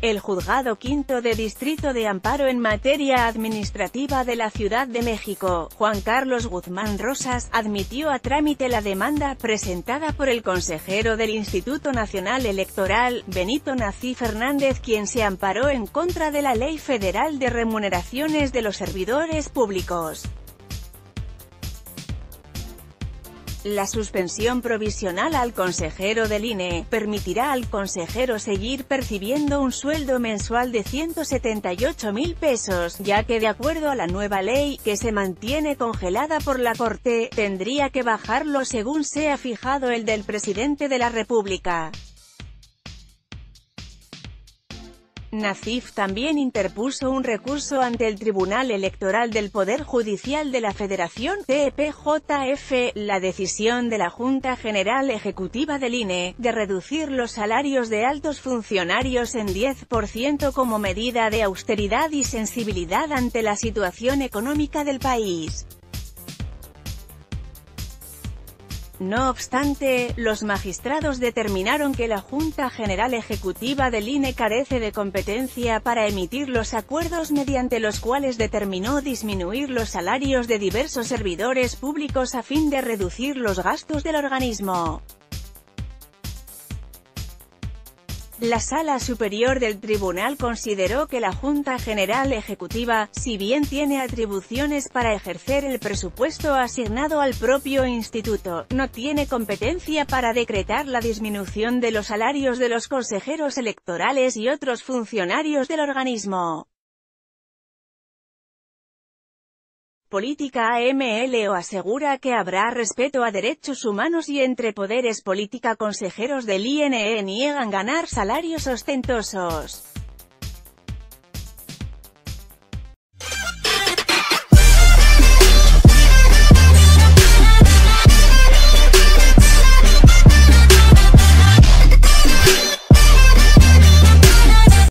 El Juzgado Quinto de Distrito de Amparo en Materia Administrativa de la Ciudad de México, Juan Carlos Guzmán Rosas, admitió a trámite la demanda presentada por el consejero del Instituto Nacional Electoral, Benito Nací Fernández, quien se amparó en contra de la Ley Federal de Remuneraciones de los Servidores Públicos. La suspensión provisional al consejero del INE permitirá al consejero seguir percibiendo un sueldo mensual de 178,000 pesos, ya que de acuerdo a la nueva ley, que se mantiene congelada por la Corte, tendría que bajarlo según sea fijado el del presidente de la República. Nacif también interpuso un recurso ante el Tribunal Electoral del Poder Judicial de la Federación, TPJF, la decisión de la Junta General Ejecutiva del INE, de reducir los salarios de altos funcionarios en 10% como medida de austeridad y sensibilidad ante la situación económica del país. No obstante, los magistrados determinaron que la Junta General Ejecutiva del INE carece de competencia para emitir los acuerdos mediante los cuales determinó disminuir los salarios de diversos servidores públicos a fin de reducir los gastos del organismo. La Sala Superior del Tribunal consideró que la Junta General Ejecutiva, si bien tiene atribuciones para ejercer el presupuesto asignado al propio instituto, no tiene competencia para decretar la disminución de los salarios de los consejeros electorales y otros funcionarios del organismo. Política AMLO asegura que habrá respeto a derechos humanos y entre poderes política. Consejeros del INE niegan ganar salarios ostentosos.